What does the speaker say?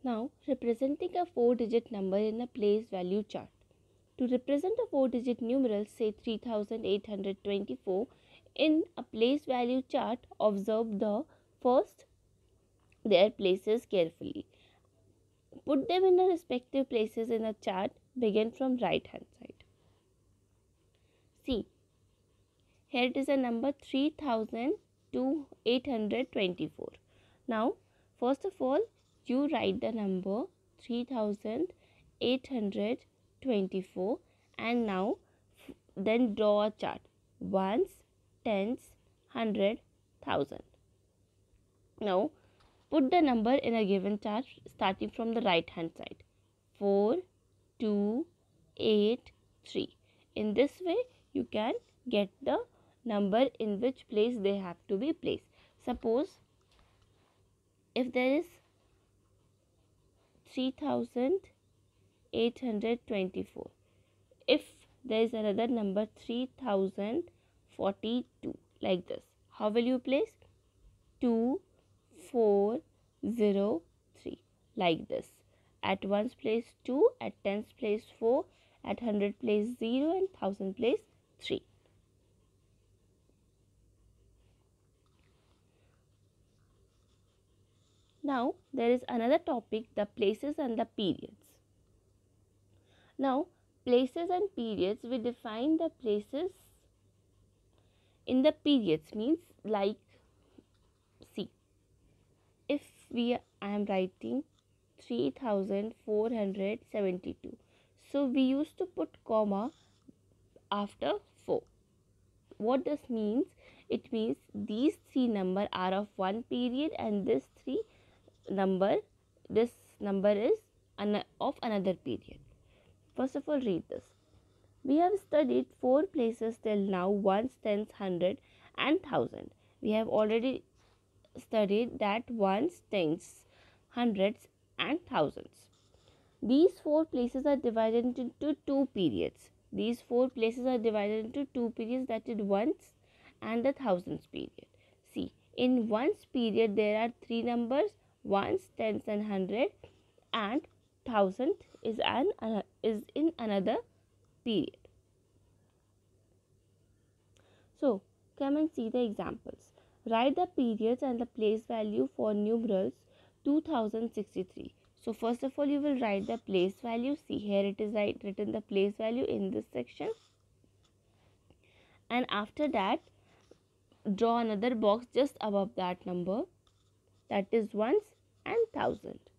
Now, representing a 4-digit number in a place value chart. To represent a 4-digit numeral, say 3824, in a place value chart, observe the first their places carefully. Put them in their respective places in a chart. Begin from right hand side. See, here it is a number 3824. Now, first of all, you write the number 3824 and now then draw a chart. Ones, tens, hundred, thousand. Now, put the number in a given chart starting from the right hand side. 4, 2, 8, 3. In this way, you can get the number in which place they have to be placed. Suppose if there is 3824, if there is another number 3042, like this, how will you place? 2, 4, 0, 3, like this. At ones place 2, at tens place 4, at 100 place 0, and 1000 place 3. Now, there is another topic, the places and the periods. Now, places and periods, we define the places in the periods, means like, see, if I am writing 3472, so we used to put comma after 4. What this means? It means these 3 numbers are of one period and this number is of another period. First of all, read this. We have studied 4 places till now: ones, tens, hundred and thousand. We have already studied that ones, tens, hundreds and thousands. These 4 places are divided into 2 periods. These 4 places are divided into 2 periods, that is ones and the thousands period. See, in ones period there are 3 numbers: ones, tens and hundred, and thousand is in another period. So, come and see the examples. Write the periods and the place value for numerals 2063. So, first of all, you will write the place value. See, here it is written the place value in this section. And after that, draw another box just above that number, that is ones and thousand.